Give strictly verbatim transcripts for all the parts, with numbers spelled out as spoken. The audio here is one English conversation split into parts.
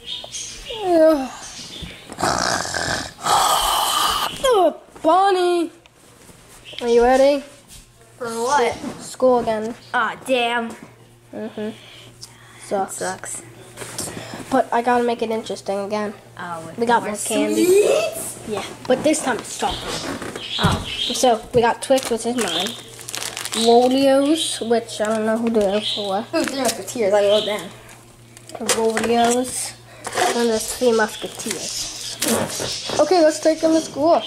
Oh, Bonnie! Are you ready? For what? School again. Aw, oh, damn. Mm-hmm. Sucks. Sucks. But I gotta make it interesting again. Oh, we got more candy. Sweets? Yeah, but this time it's chocolate. Oh. So we got Twix, which is mine. Roleos, which I don't know who they're for. Who's the Musketeers? I wrote down. Roleos. And there's Three Musketeers. Okay, let's take them to school.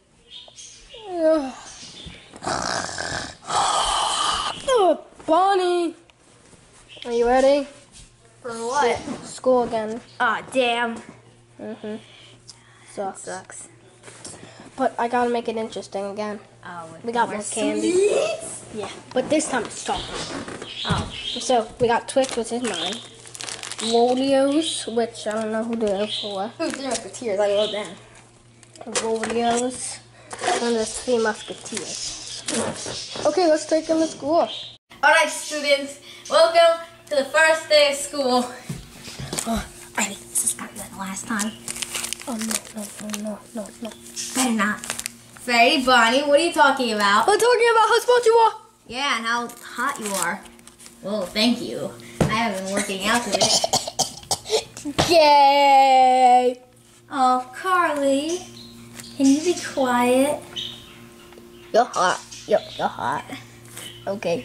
Oh, Bonnie! Are you ready? For what? School again. Aw, oh, damn. Mm-hmm. Sucks. Sucks. But I gotta make it interesting again. Oh, we got more candy. Sweets? Yeah, but this time it's chocolate. Oh. So we got Twix, which is mine. Roleos, which I don't know who they're for. Who's the Musketeers? I wrote down. Roleos. And there's Three Musketeers. Okay, let's take them to school. Alright, students. Welcome to the first day of school. Oh, Ready? This is better than last time. Oh, no, no, no, no, no, no. Better not. Freddie, Bonnie, what are you talking about? I'm talking about how smart you are. Yeah, and how hot you are. Well, thank you. I have been working out today. Yay! Oh, Carly, can you be quiet? You're hot. You're, you're hot. Okay.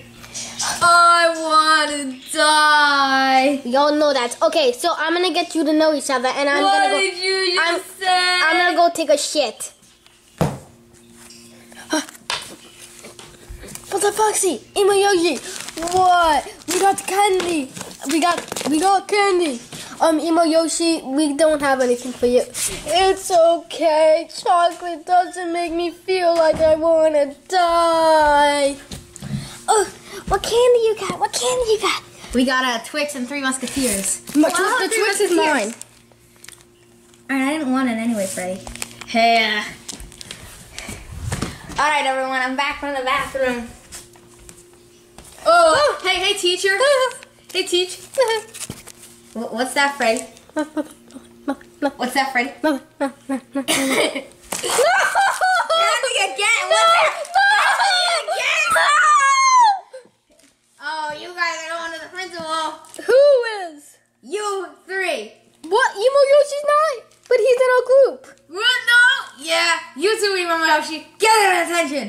I want to die. We all know that. Okay, so I'm gonna get you to know each other, and I'm what gonna go. What did you just I'm, say? I'm gonna go take a shit. What's up, Foxy? Emo Yoshi. What? We got candy. We got we got candy. Um, Emo Yoshi, we don't have anything for you. It's okay. Chocolate doesn't make me feel like I wanna die. Oh, what candy you got? What candy you got? We got a Twix and Three Musketeers. My Wow, the Three Twix is mine. Alright, I didn't want it anyway, Freddie. Hey, uh... Alright, everyone, I'm back from the bathroom. Oh, hey, hey, teacher. Hey, teach. What's that, Freddie? What's that, Freddie? No, no, no, no, no. Again! What's that? Oh, you guys are going to the principal. Who is? You three. What? Emo Yoshi's not, but he's in our group. What? No? Yeah, you two, Emo Yoshi. Get their attention.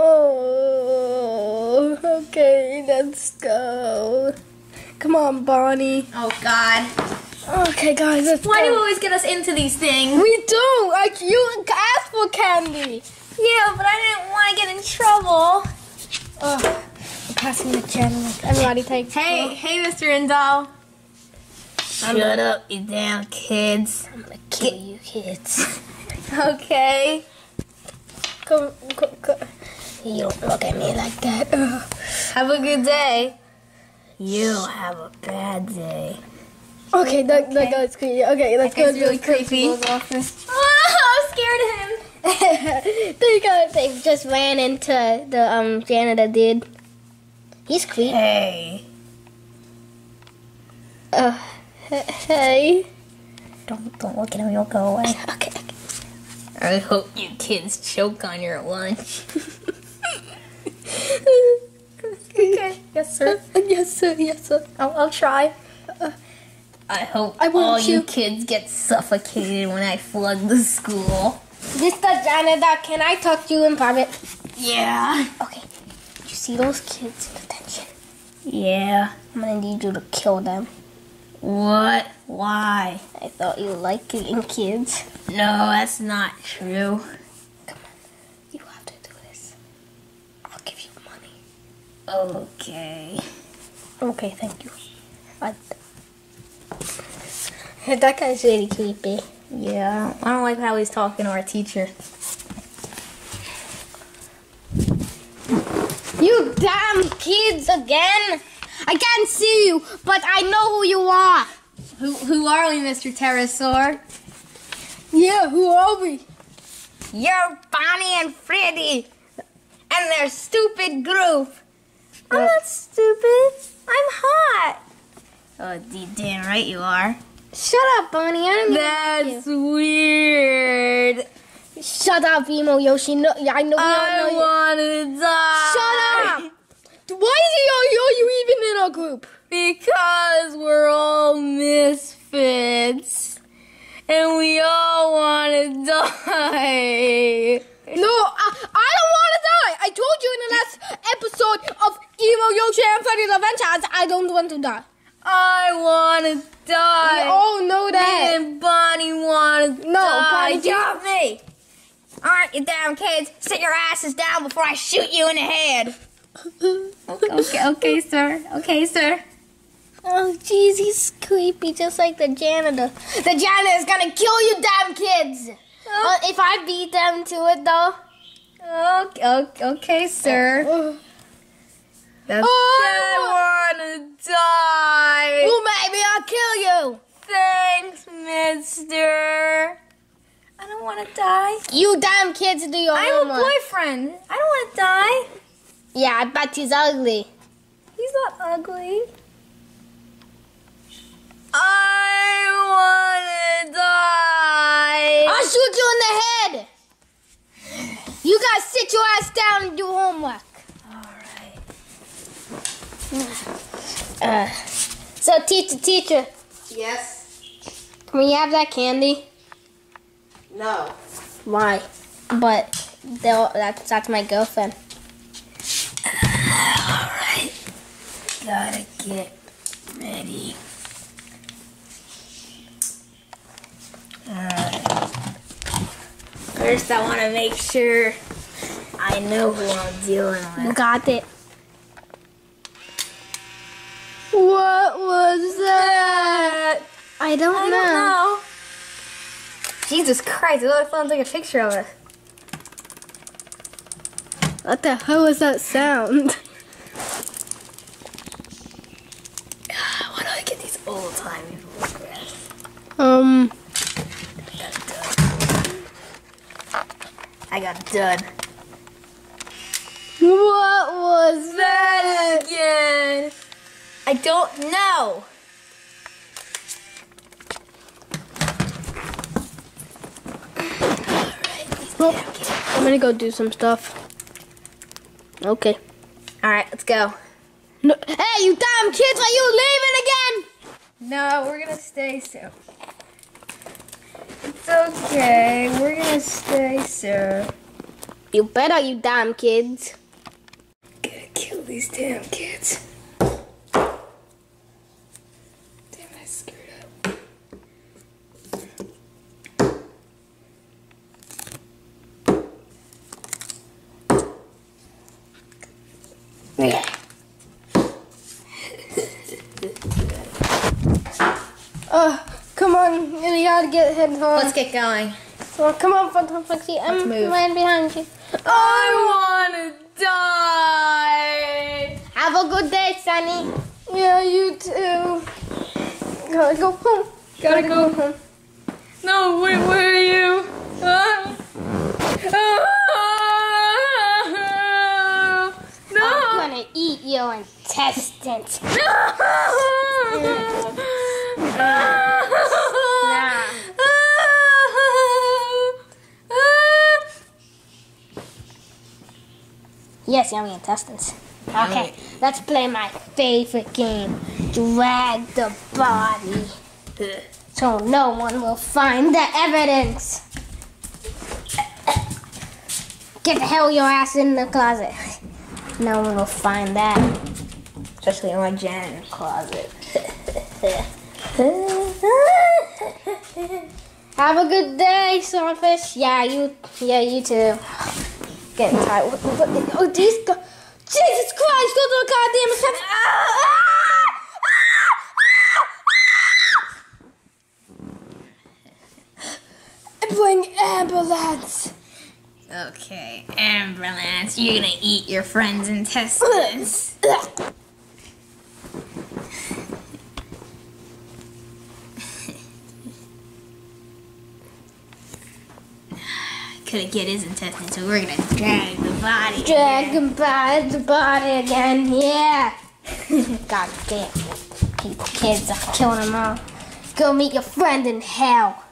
Oh, okay, let's go. Come on, Bonnie. Oh, God. Okay, guys, let's Why go. do you always get us into these things? We don't. Like, you asked for candy. Yeah, but I didn't want to get in trouble. Oh, I'm passing the channel. Everybody take. Hey, hey, Mister Indall. Shut up, you damn kids. I'm gonna kill you kids. Okay. Come, come, come. You don't look at me like that. Ugh. Have a good day. You have a bad day. Okay, that, that guy's creepy. Okay, let's go to really the creepy. principal's office. Oh, I'm scared of him. they got. They just ran into the um janitor dude. He's creepy. Hey. Uh, hey. Don't don't look at him. You'll go away. Okay. I hope you kids choke on your lunch. Okay. Yes, sir. Yes, sir. Yes, sir. I'll, I'll try. I hope I won't all you you. kids get suffocated when I flood the school. Mister Janitor, can I talk to you in private? Yeah. Okay. You see those kids in detention? Yeah. I'm gonna need you to kill them. What? Why? I thought you liked killing kids. No, that's not true. Come on. You have to do this. I'll give you money. Okay. Okay, thank you. I... That guy's really creepy. Yeah, I don't like how he's talking to our teacher. You damn kids again! I can't see you, but I know who you are. Who who are we, Mister Pterosaur? Yeah, who are we? You're Bonnie and Freddie, and their stupid group. I'm not stupid. I'm hot. Oh, you damn right you are. Shut up, Bonnie. I don't That's weird. Shut up, Emo Yoshi. No, I know we I all know want to die. Shut up. Why is he, are, you, are you even in our group? Because we're all misfits. And we all want to die. No, I, I don't want to die. I told you in the last episode of Emo Yoshi and Freddy's Adventures, I don't want to die. I want to die. We all know that. Me and Bonnie want to No, die. Bonnie, Drop me. All right, you damn kids. Sit your asses down before I shoot you in the head. okay, okay, okay, sir. Okay, sir. Oh, jeez, he's creepy, just like the janitor. The janitor is gonna kill you, damn kids. Oh. Uh, if I beat them to it, though. Okay, okay, okay sir. Uh, That's oh, I want to die. well, maybe I'll kill you. Thanks, mister. I don't want to die. You damn kids do your I have homework. a boyfriend. I don't want to die. Yeah, I bet he's ugly. He's not ugly. I want to die. I'll shoot you in the head. You guys sit your ass down and do homework. All right. Uh, so, teacher, teacher, Yes. can we have that candy? No. Why? But they'll- that's that's my girlfriend. Alright. Gotta get ready. Alright. First, I want to make sure I know who I'm dealing You with. got it. What was that? I don't, I know. don't know. Jesus Christ, it looks like take a picture of it. What the hell is that sound? Why do I get these old timey photographs? Um, I got a dud. what was that? Again. I don't know. Oh, I'm gonna go do some stuff. Okay. Alright, let's go. No, hey, you damn kids, are you leaving again? No, we're gonna stay, sir. It's okay. We're gonna stay, sir. You better, you damn kids. Gotta kill these damn kids. Damn, I screwed up. Yeah. Uh, come on, you gotta get heading home. Let's get going. Oh, come on, Phantom Foxy, I'm move. right behind you. I wanna die. Have a good day, Sunny. Yeah, you too. Gotta go home. Gotta go. home. No, wait, where are you? Ah. Ah. I'm No. gonna eat your intestines. Nah. Yes, yummy intestines. Okay, let's play my favorite game. Drag the body. So no one will find the evidence. Get the hell your ass in the closet. No one will find that. Especially in my janitor closet. Have a good day, Starfish. Yeah, you. Yeah, you too. Getting tired. What, what, what, oh, these go- Jesus Christ! Go to the goddamn reception. Bring ambulance. Okay, ambulance, you're gonna eat your friend's intestines. Couldn't get his intestines, so we're gonna drag the body. Drag again. him by the body again. Yeah. God damn. People, kids, I'm killing them all. Go meet your friend in hell.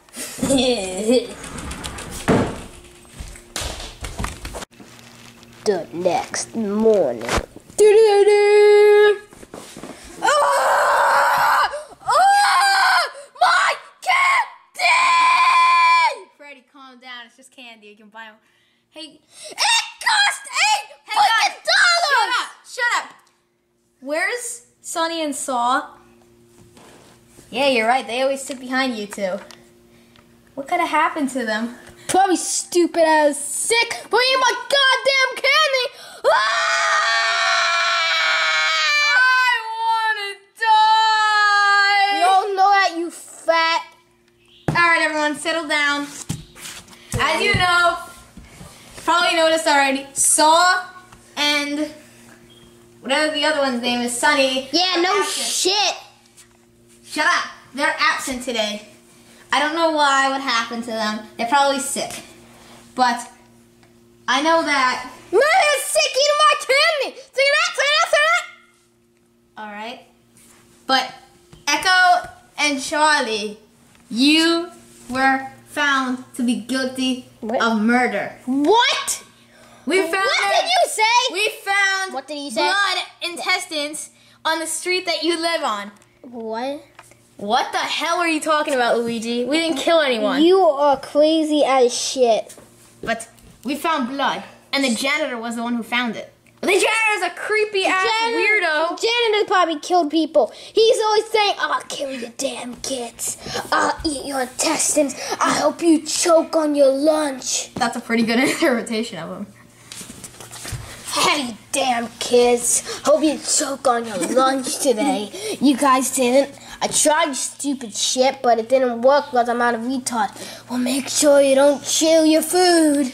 The next morning. Do-do-do. Ah! Ah! My candy! Freddy, calm down. It's just candy. You can buy them. Hey, It cost eight hey fucking guys, dollars! shut up! Shut up! Where's Sonny and Saw? Yeah, you're right. They always sit behind you two. What could have happened to them? Probably stupid as sick for eating my goddamn candy! Ah! I You all know that, you fat. All right, everyone, settle down. As you know, probably noticed already, Saw and whatever the other one's name is, Sonny. Yeah, are no absent. shit. Shut up. They're absent today. I don't know why, what happened to them. They're probably sick. But I know that. Man is sick eating my candy. Say that, say that, say that. All right. But Echo and Charlie, you were found to be guilty What? of murder. What? We found What their- did you say? We found What did he say? blood intestines on the street that you live on. What? What the hell are you talking about, Luigi? We didn't kill anyone. You are crazy as shit. But we found blood, and the janitor was the one who found it. The janitor's a creepy ass weirdo. Janitor probably killed people. He's always saying, I'll kill your damn kids. I'll eat your intestines. I hope you choke on your lunch. That's a pretty good interpretation of him. Hey, you damn kids. Hope you choke on your lunch today. You guys didn't. I tried stupid shit, but it didn't work because I'm not a retard. Well, make sure you don't chew your food.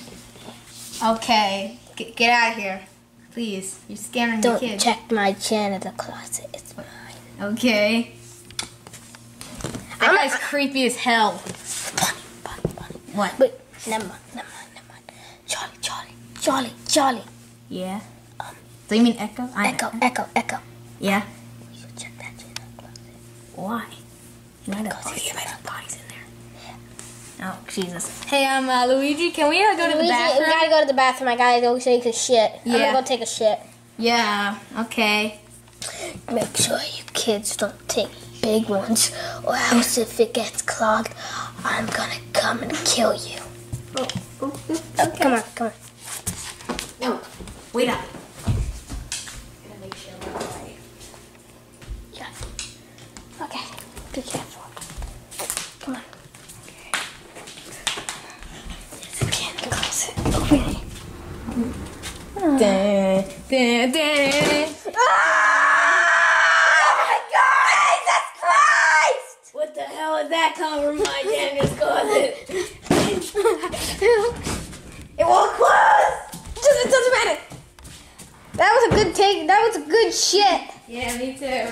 Okay, G- get out of here. Please, you're scaring the Don't kids. check my janitor closet. It's mine. Okay. That I'm guy's not- creepy as hell. Bunny, bunny, bunny. What? Wait, never mind, never mind, never mind. Charlie, Charlie, Charlie, Charlie. Yeah? Do you mean Echo? I'm Echo, Echo, Echo. Yeah? You should check that janitor closet. Why? You might have, Because oh, he's you might got have bodies in there. Oh, Jesus. Hey, um, uh, Luigi, can we uh, go to the Luigi, bathroom? we gotta go to the bathroom. I gotta go take a shit. I'm Yeah. gonna go take a shit. Yeah, okay. Make sure you kids don't take big ones, or else if it gets clogged, I'm gonna come and kill you. Oh, oh, oh, Come on, come on. No, wait up. Yeah. Okay. Be careful. Come on. There's a candy closet over there. Dun, dun, dun. Oh my God! Jesus Christ! What the hell is that coming from my janitor's closet? It won't close. Just, it doesn't matter. That was a good take. That was a good shit. Yeah, me too.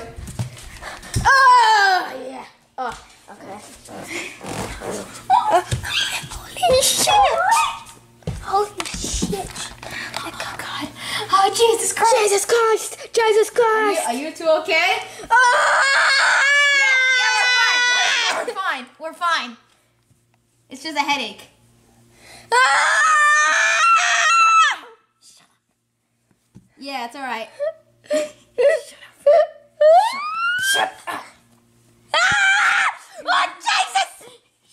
Oh yeah. Oh, okay. Holy shit! Holy shit! Oh, God. Oh, Jesus Christ. Jesus Christ! Jesus Christ! Are you two okay? Ah! Yeah, yeah, we're fine. We're, we're fine. We're fine. It's just a headache. Ah! Yeah, it's all right. Shut up! Ah! Oh, Jesus!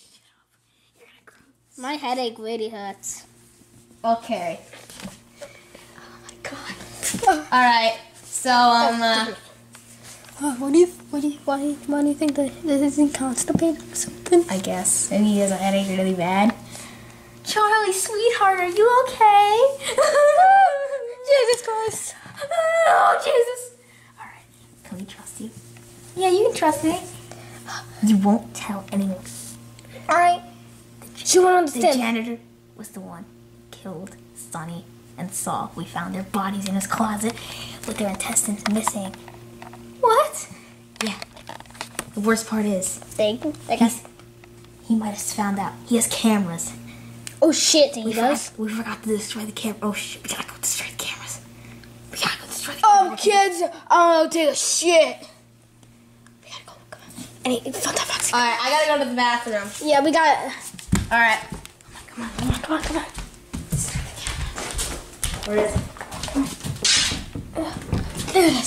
My headache really hurts. Okay. Oh my God. All right. So, um, uh, Oh, what do you, what do you, why, why do you think that this isn't constipated or something? I guess maybe he has a headache really bad. Charlie, sweetheart, are you okay? Jesus Christ! Oh, Jesus. All right. Can we trust you? Yeah, you can trust me. You won't tell anyone. All right. She won't The understand. janitor was the one who killed Sonny and Saul. We found their bodies in his closet with their intestines missing. What? Yeah. The worst part is, They, I guess. he's, he might have found out. He has cameras. Oh shit, he We does. forgot, we forgot to destroy the camera. Oh shit, we gotta go destroy the cameras. We gotta go destroy the Oh, cameras. kids, I'm gonna take a shit. We gotta go. Come on. Any Fanta Foxy. Alright, I gotta go to the bathroom. Yeah, we got. Alright. Come on, come on, come on, come on. Where is it? There it is.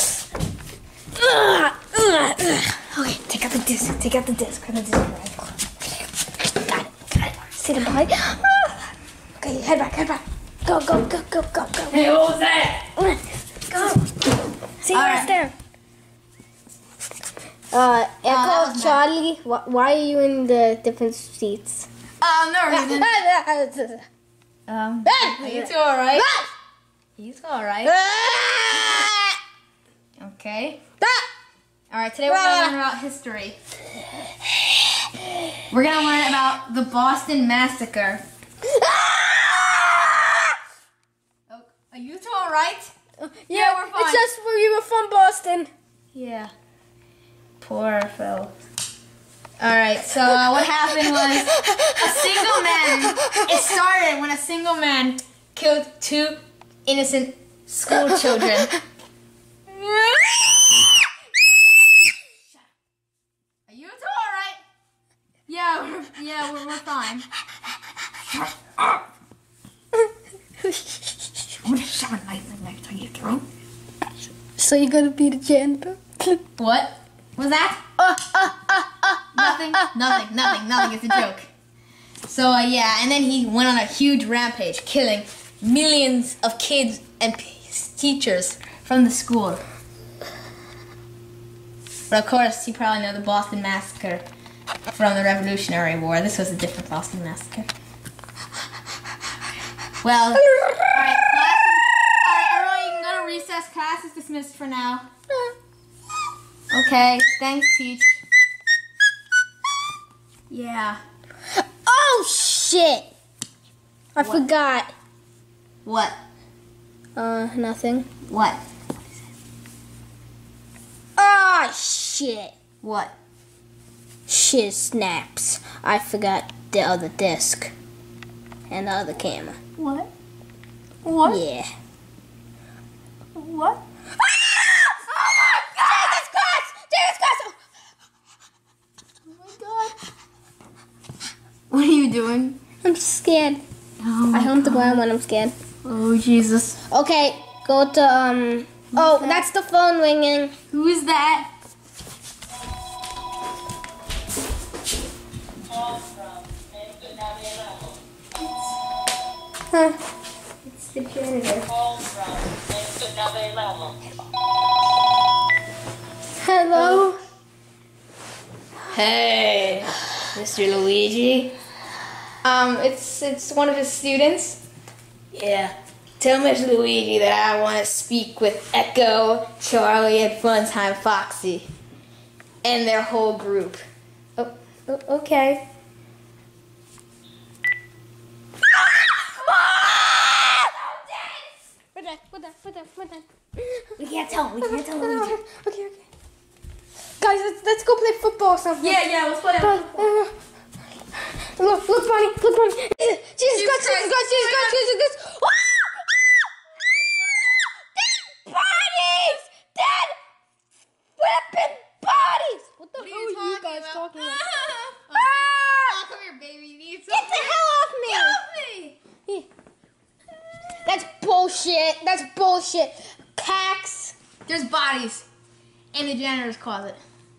Ugh, ugh, ugh. Okay, take out the disc. Take out the disc. Grab the disc. Got it. Got it. See the boy? Okay, head back, head back. Go, go, go, go, go, go. Hey, what was that? Go. See you All right right. there. Uh, that Echo, was Charlie, wh- why are you in the different seats? Um, no reason. Um, are you two alright? You two alright? Okay. Alright, today we're gonna learn about history. We're gonna learn about the Boston Massacre. Oh, are you two alright? Yeah, we're fine. It's just where you were from Boston. Yeah. Poor Phil. Alright, so uh, what happened was a single man, it started when a single man killed two innocent school children. Are you two alright? Yeah, we're, yeah, we're, we're fine. I'm gonna shove a knife next to your throat. So you're gonna be the janitor? What was that? Uh, uh, uh, uh, nothing, nothing, nothing, nothing. It's a joke. So uh, yeah, and then he went on a huge rampage, killing millions of kids and p- teachers from the school. But of course, you probably know the Boston Massacre from the Revolutionary War. This was a different Boston Massacre. Well, all right, class. All right, everyone, you can go to recess. Class is dismissed for now. Okay, thanks, Teach. Yeah. Oh shit! I What? forgot. What? Uh, nothing. What? Ah, shit. What? Shit snaps. I forgot the other disc. And the other camera. What? What? Yeah. What? Jesus Christ! Jesus Christ! Oh my God. What are you doing? I'm scared. Oh I hum the ground when I'm scared. Oh Jesus. Okay, go to, um... Oh, that? that's the phone ringing. Who is that? Huh. It's the janitor. Hello? Hey, Mister Luigi. Um, it's it's one of his students. Yeah. Tell Mister Luigi that I want to speak with Echo, Charlie, and Funtime Foxy, and their whole group. Oh, oh okay. What that? What that? What that? What that? We can't tell him. We can't tell him. Okay, okay. Guys, let's, let's go play football or something. Yeah, yeah. Let's play. Uh, uh, look, look, Bonnie, look, Bonnie. Jesus Christ, Jesus Christ, Jesus Christ, Jesus Christ. Ah! Dead bodies! Dead flipping bodies! What the hell are you guys talking about? Oh, Ah! come here, baby. You need Get the hell off me! Get off me! That's bullshit. That's bullshit. Cacks. There's bodies in the janitor's closet.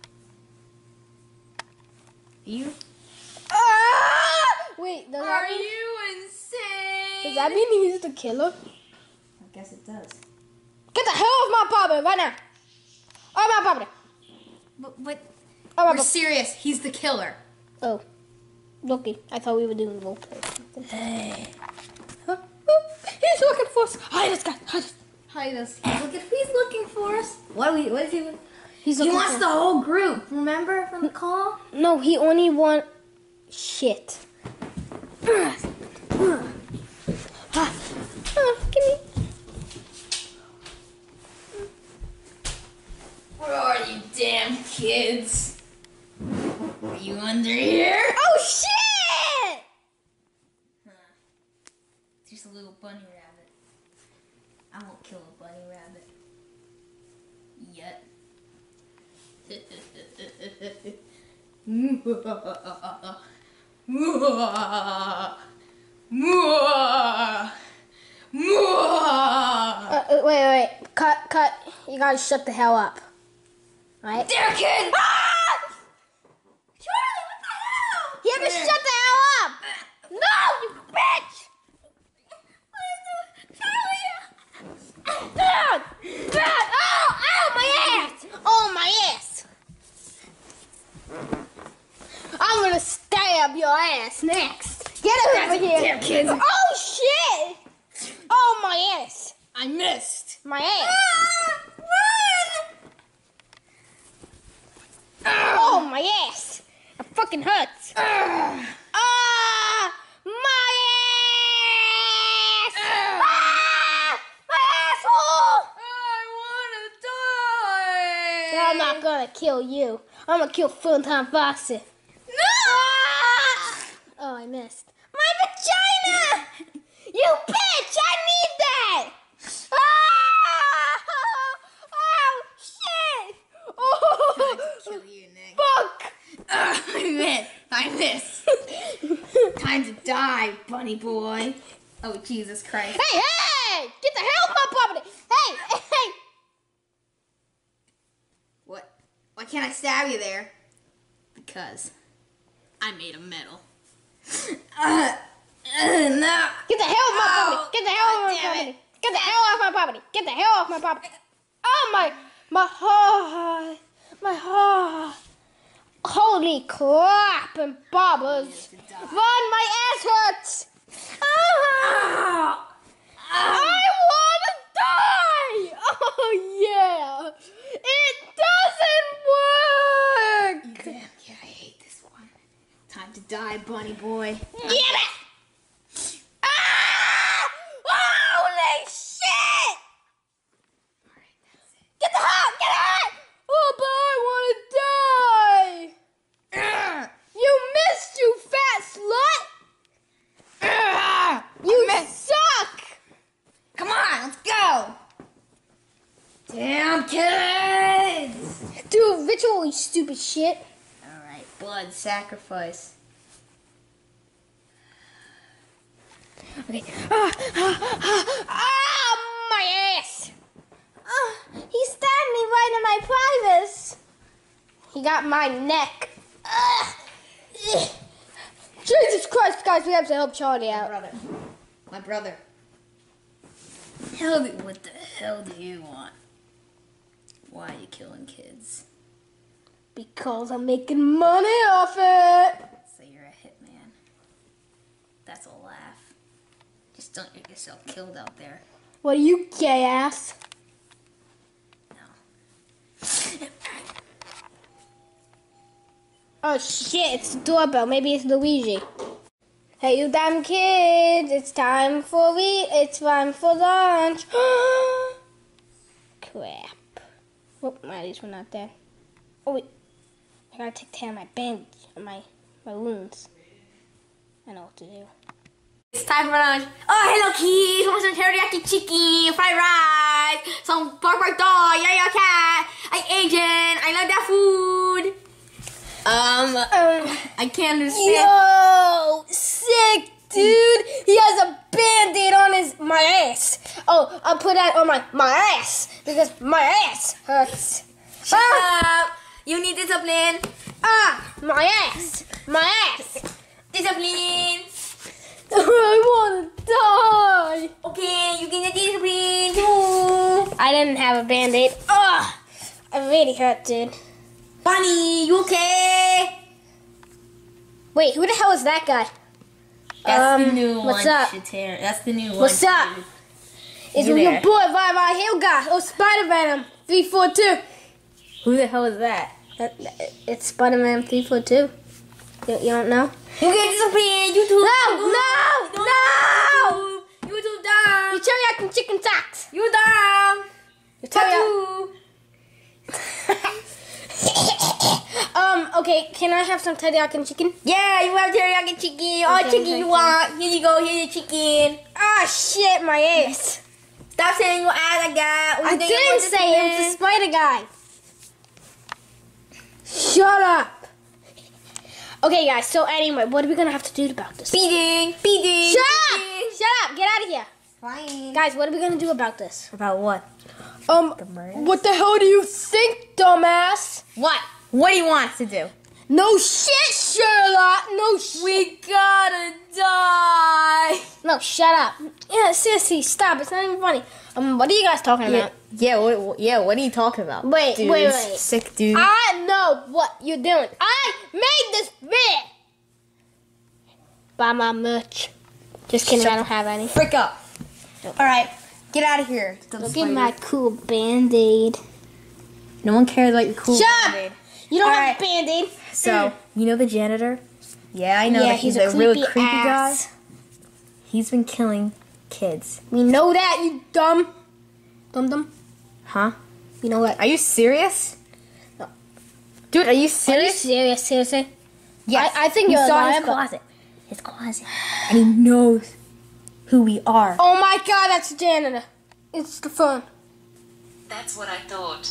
You? Ah! Wait, does that Are mean, you insane? does that mean he's the killer? I guess it does. Get the hell off my property right now. Off my property. But, but Off my we're property. serious. He's the killer. Oh. Okay, I thought we were doing role play. Hey. Huh? Oh, he's looking for us. Hide us, guys. Hide us. Hide us. He's looking, he's looking for us. What are we? What is he? He's He looking wants for the whole group. Remember from the call? No, he only want shit. Ah, ah, give me. Where are you, damn kids? Are you under here? Oh shit! Huh. Just a little bunny rabbit. I won't kill a bunny rabbit. Yet. Uh, uh, wait, wait, wait. Cut, cut. You gotta shut the hell up. Right? There, kid! Ah! Charlie, what the hell? You have to shut the hell up! No, you bitch! God! God! Oh! Ow! My ass! Oh, my ass! I'm gonna stab your ass next. Get over here! There, kid! Oh, shit! Oh, my ass! I missed. My ass! Ah, Oh, my ass! It fucking hurts! ah, Ah! My ass! ah. Ah! My asshole! I wanna die. I'm not gonna kill you. I'm gonna kill Full-Time Foxy. No! Oh, I missed. My vagina! You bitch! I need that! Ah! Oh, shit! Oh, Kill you, Nick. fuck! Ah, I missed. I missed. Time to die, bunny boy. Oh, Jesus Christ. Hey, hey! Get the hell off my property! Hey, hey! What? Why can't I stab you there? Because I made of metal. Uh, uh, no. Get the hell off my Oh, property! Get the hell off my God damn property! it. Get the hell off my property! Get the hell off my property! Oh my, my heart, my heart! Holy crap and bobbers! Run, my ass hurts! Ah! I wanna die! Oh yeah! It doesn't work! Damn, yeah, I hate this one. Time to die, bunny boy. Get it! Ah! Holy shit! Alright, that's it. Get the hell! Get it! Oh, but I wanna die! Ugh. You missed, you fat slut! Ugh. You suck! Come on, let's go. Damn kids! Do ritual, you stupid shit. Alright, blood sacrifice. Okay. Ah, ah, ah, ah, my ass! Ah, he stabbed me right in my privates. He got my neck. Ah. Jesus Christ, guys, we have to help Charlie My out. brother. My brother. Hell, do- what the hell do you want? Why are you killing kids? Because I'm making money off it. So you're a hitman. That's a laugh. Just don't get yourself killed out there. What are you, gay ass? No. Oh shit, it's the doorbell. Maybe it's Luigi. Hey, you damn kids, it's time for we it's time for lunch. Crap. Whoop, my these were not there. Oh wait. I gotta take care of my bandage my my wounds. I know what to do. It's time for lunch. Oh, hello kids. Want some teriyaki chicken, fried rice, some bark bark dog, yeah yeah cat. I Asian. I love that food. Um, Um, I can't understand. yo, sick dude. He has a band-aid on his my ass. Oh, I'll put that on my my ass because my ass hurts. Shut Ah, up. You need discipline. ah, my ass, my ass. Discipline. I wanna die. Okay, you can get discipline too. I didn't have a band-aid. Ah, I really hurt, dude. Bunny, you okay? Wait, who the hell is that guy? That's Um, the new what's one. up? Shater. That's the new one. What's up? It's You your there. boy, Bye Bye Hill Guy. Oh, Spider Venom three four two. Who the hell is that? That, that- it's Spider Man three four two. You, you don't know? You get discipline. YouTube. No, no, no! YouTube. YouTube down. You teriyaki chicken socks. You down. You teriyaki. Tattoo. um. Okay. Can I have some teriyaki chicken? Yeah, you have teriyaki chicken. All Okay, chicken thank you you. want. Here you go. Here's your chicken. Ah, shit, my ass. Stop saying you ass like that. I didn't say it was the spider guy. Shut up. Okay, guys. So anyway, what are we gonna have to do about this? Beating, beating. Shut up! Shut up! Get out of here, Fine. guys. What are we gonna do about this? About what? Um, The murder? what the hell do you think, dumbass? What? What do you want us to do? No shit, Sherlock. No shit. We gotta die. No, shut up. Yeah, seriously, stop. It's not even funny. Um, what are you guys talking Yeah, about? yeah, what, what- yeah, what are you talking about? Wait, Dudes, wait, wait. Sick dude. I know what you're doing. I made this video. Buy my merch. Just kidding, Shut I don't have any. Frick up. Alright, get out of here. Look at my cool Band-Aid. No one cares about your cool Shut up! Band-Aid. You don't Alright. have a Band-Aid. So, you know the janitor? Yeah, I know Yeah, that he's, he's a a, really creepy creepy ass. guy. He's been killing kids. We know that, you dumb. Dum dum. Huh? You know what? Are you serious? No. Dude, are you Are you serious? serious? Seriously? Yes. I, I think we you're saw lying, his but- closet. His closet. And he knows who we are. Oh my god, that's the janitor. It's the phone. That's what I thought.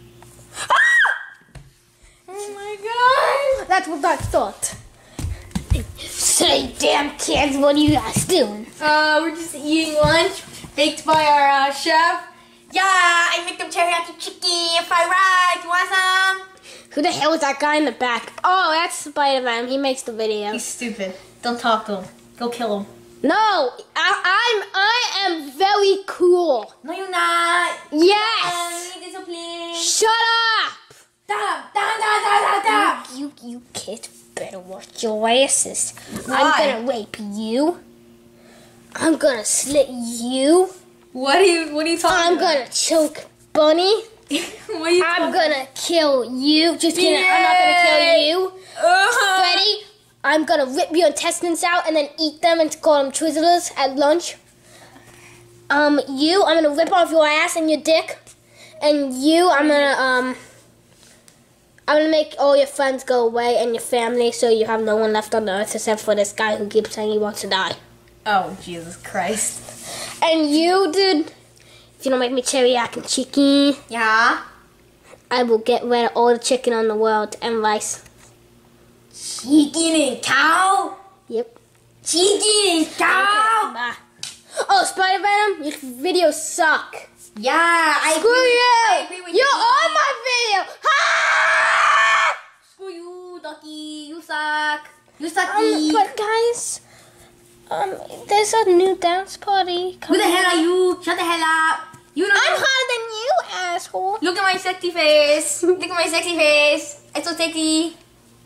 Oh my god. That's what I thought. Say, damn kids, what are you guys doing? Uh, we're just eating lunch baked by our uh, chef. Yeah, I make them teriyaki chicken, fried rice. You want some? Who the hell is that guy in the back? Oh, that's Spider-Man. He makes the video. He's stupid. Don't talk to him. Go kill him. No, I, I'm I am very cool. No, you're not. Yes. Discipline. Shut up. Stop. Stop. Stop. Stop. Stop. You you kids better watch your asses. Why? I'm gonna rape you. I'm gonna slit you. What are you? What are you talking I'm about? gonna choke Bunny. What are you I'm talking gonna kill you. Just kidding. I'm not gonna kill you. Uh-huh. Freddy, I'm gonna rip your intestines out and then eat them and call them Twizzlers at lunch. Um, you, I'm gonna rip off your ass and your dick. And you, I'm gonna, um, I'm gonna make all your friends go away and your family so you have no one left on the earth except for this guy who keeps saying he wants to die. Oh, Jesus Christ. And you, dude, if you don't make me teriyaki chicken, Yeah? I will get rid of all the chicken on the world and rice. Chicken and cow? Yep. Chicken and cow? Bye. Oh, Spider-Venom, your videos suck. Yeah, I Screw agree. you! I agree with You're you. on my video! Ah! Screw you, Ducky. You suck. You Um, sucky. but guys, um, there's a new dance party Who coming. the hell are you? Shut the hell up. You don't I'm know. hotter than you, asshole. Look at my sexy face. Look at my sexy face. It's so sexy.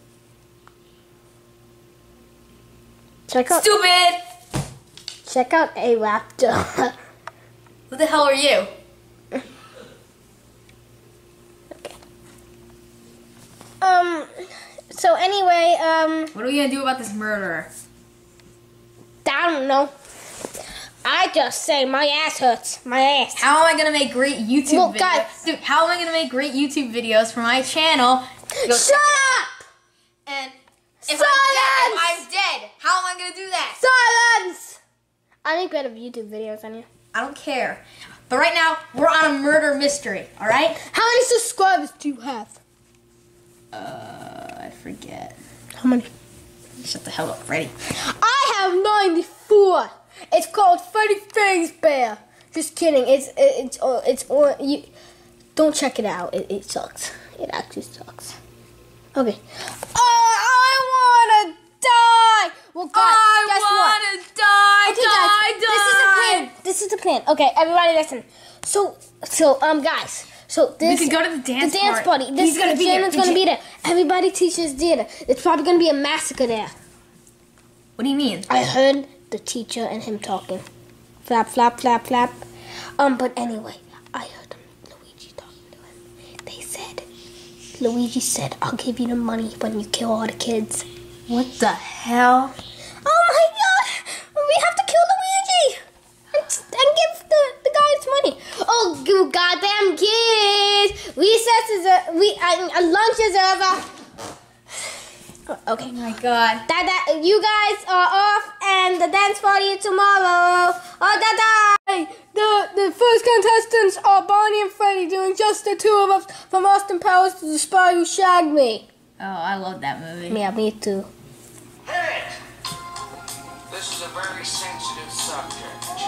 Check out, Stupid. check out a raptor. Who the hell are you? um, so anyway, um, What are we gonna do about this murderer? I don't know. I just say my ass hurts. My ass. How am I gonna make great YouTube Well, videos? guys- Dude, how am I gonna make great YouTube videos for my channel? Go Shut up! And if I'm, dead, Silence! if I'm dead, how am I gonna do that? Silence! I make better YouTube videos than you. I don't care. But right now, we're on a murder mystery, alright? How many subscribers do you have? Uh, I forget. How many? Shut the hell up, Freddy. I have ninety-four. It's called Freddy Fazbear. Just kidding. It's it's it's it's on you. Don't check it out. It it sucks. It actually sucks. Okay. Oh, I wanna die. Well, guys, guess what? die, Okay, guys, this is the plan. This is the plan. Okay, everybody, listen. So so um guys. So this could go to the dance the dance party. party. This He's gonna be there. Jalen's gonna be there. Everybody teaches theater. It's probably gonna be a massacre there. What do you mean? I heard the teacher and him talking. Flap, flap, flap, flap. Um, but anyway, I heard Luigi talking to him. They said, Luigi said, I'll give you the money when you kill all the kids. What the hell? Oh my god! We have to kill Luigi! And, and give the, the guys money. Oh, you goddamn kids! Recess is a, we, uh, lunch is over. Okay. Oh my god. That, that, you guys are off and the dance party tomorrow. Oh, da da! Hey, the, the first contestants are Bonnie and Freddie doing Just the Two of Us from Austin Powers to the Spy Who Shagged Me. Oh, I love that movie. Yeah, me too. Hey! This is a very sensitive subject.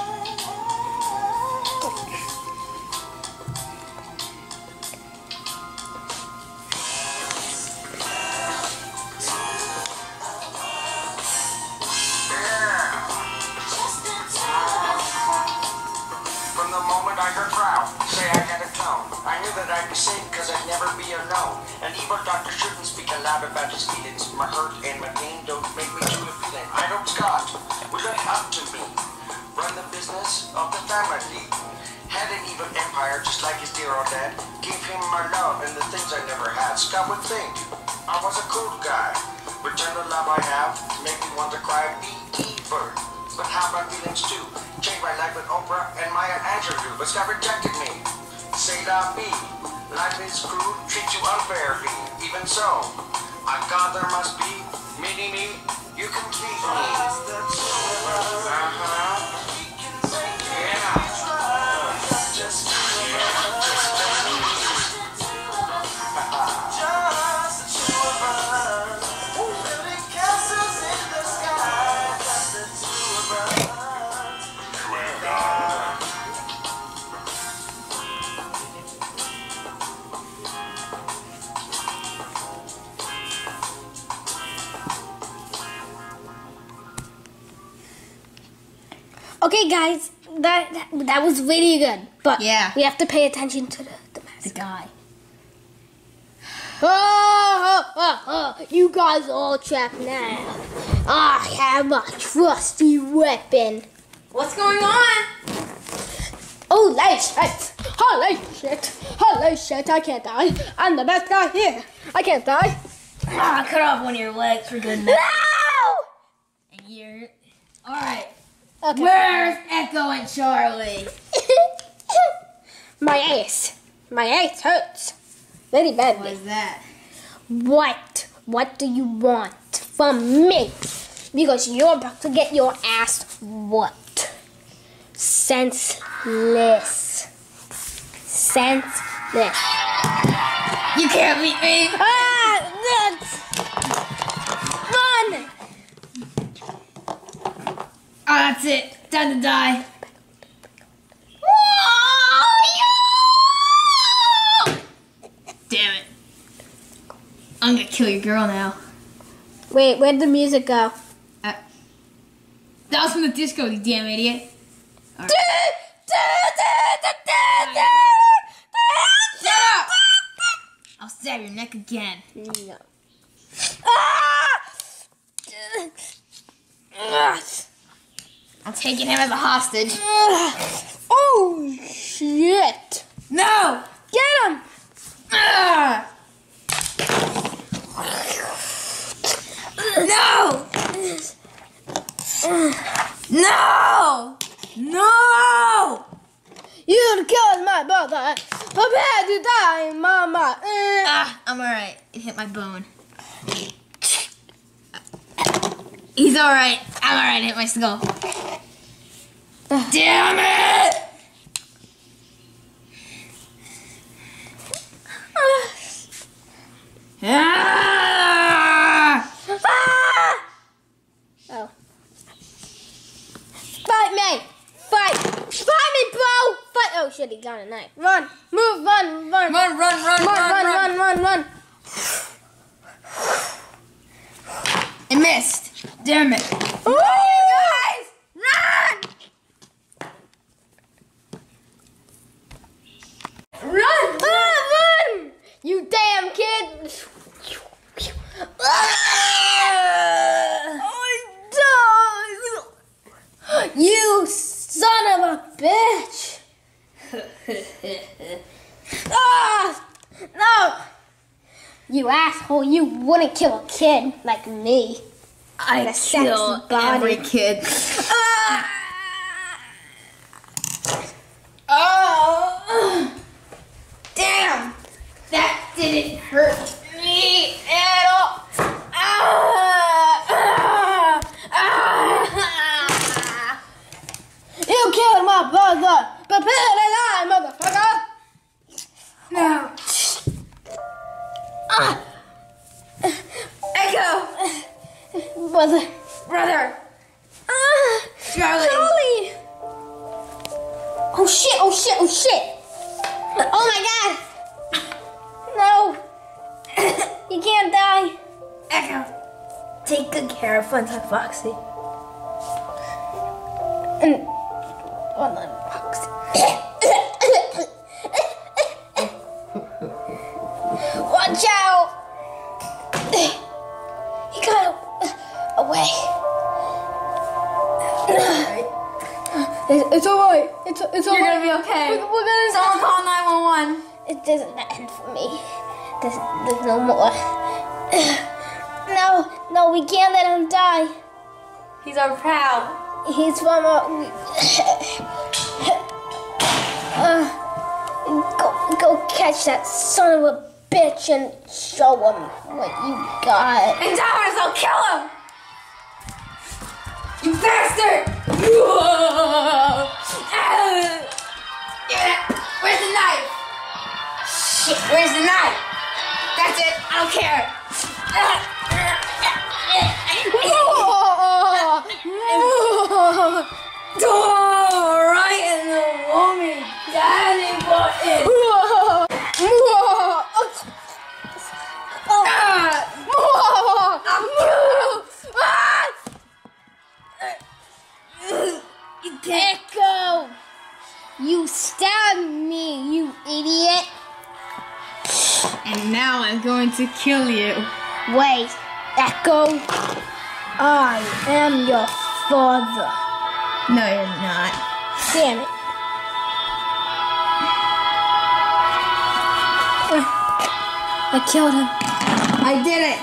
From the moment I heard Ralph say I had a clone, I knew that I'd be safe because I'd never be alone. An evil doctor shouldn't speak aloud about his feelings. My hurt and my pain don't make me truly feeling. I know Scott would look up to me, run the business of the family. Had an evil empire just like his dear old dad. Gave him my love and the things I never had. Scott would think I was a cool guy. Return the love I have to make me want to cry. Be evil. But how about feelings too? Changed my life with Oprah and Maya Angelou, but Scott rejected me. Say la vie. Life is cruel, treat you unfairly. Even so, I thought there must be mini me. You complete me. Uh-huh. Yeah. Just two of us. Just two of us. Building castles in the sky. Just the two of us. Okay, guys, that that, that was really good, but Yeah. we have to pay attention to the, the The mask. guy. Oh, oh, oh, oh, you guys are all trapped now. I have a trusty weapon. What's going on? Holy shit! Holy shit! Holy shit! I can't die. I'm the best guy here. I can't die. Ah, cut off one of your legs for good No! measure. And you're... Alright. Okay. Where's Echo and Charlie? My ace. My ace hurts. Very What badly. is that? What? What do you want from me? Because you're about to get your ass whooped. Senseless. Senseless. You can't beat me! Ah! Nuts! Run! Oh, that's it. Time to die. Damn it. I'm gonna kill your girl now. Wait, where'd the music go? Uh, that was from the disco, you damn idiot. Alright. Shut up! I'll stab your neck again. No. Ah! I'm taking him as a hostage. Oh shit! No! Get him! Ah! No! No! No! You killed my brother. Prepare to die, mama. Eh. Ah, I'm alright. It hit my bone. He's alright. I'm alright. It hit my skull. Damn it! Ah! Ah! Oh. Fight me! Fight! Fight me, bro! Fight! Oh shit, he got a knife. Run! Move! Run! Run! Run, run, run, Run! Run! Run! Run! Run! It missed. Damn it. Ooh! You guys! Run! Run! Ah, run! You damn kid! I died! You son of a bitch! Ah! No! You asshole! You wouldn't kill a kid like me. I The sexy kill body. every kid. Ah! Oh! Damn! That didn't hurt me at all. Ah! Ah! Ah! You killed my brother! Uh, prepare to die, motherfucker! No. Ah. Echo. Brother. Brother. Ah, Charlie. Charlie! Oh shit, oh shit, oh shit! Oh my god! No! You can't die! Echo. Take good care of Funtime Foxy. And well done, Foxy. Watch out! He got away. It's, it's alright. It's it's You're alright. gonna be okay. We're, we're gonna. Someone call nine one one. It doesn't end for me. There's, there's no more. No, no, we can't let him die. He's our pal. He's from a. uh, go, go catch that son of a bitch and show him what you got. Indominus, I'll kill him! You bastard! Where's the knife? Shit, where's the knife? That's it, I don't care. Oh, right in the woman. Daddy button. Echo! You stabbed me, you idiot! And now I'm going to kill you. Wait, Echo, I am your father. No, you're not. Damn it. I killed him. I did it.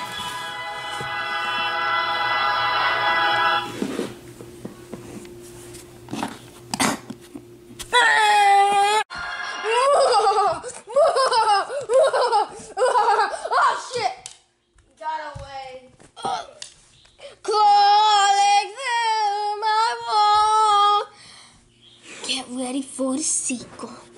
Oh shit! Got away. Crawling through my wall. Get ready for the sequel.